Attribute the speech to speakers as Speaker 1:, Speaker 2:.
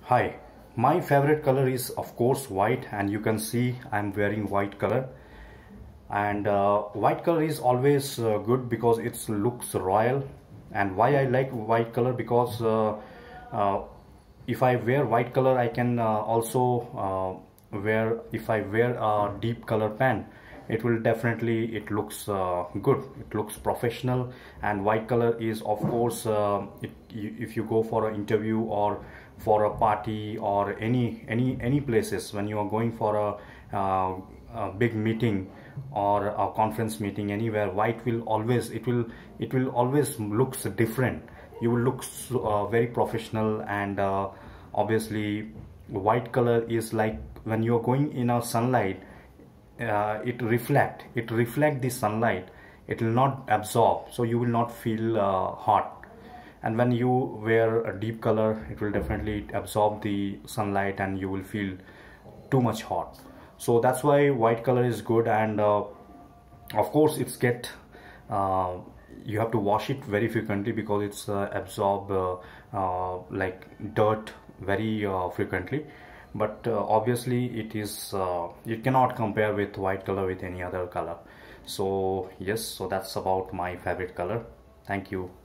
Speaker 1: Hi, my favorite color is of course white, and you can see I'm wearing white color. And white color is always good because it looks royal. And why I like white color, because uh, if I wear white color I can also wear, if I wear a deep color pen, it will definitely, it looks good, it looks professional. And white color is of course if you go for an interview or for a party or any places, when you are going for a big meeting or a conference meeting anywhere, white will always, it will always looks different. You will look very professional. And obviously white color is like when you are going in a sunlight, it reflect the sunlight, it will not absorb, so you will not feel hot. And when you wear a deep color, it will definitely absorb the sunlight and you will feel too much hot. So that's why white color is good. And of course it's get you have to wash it very frequently because it's absorb like dirt very frequently. But obviously it is you cannot compare with white color with any other color. So yes, so that's about my favorite color. Thank you.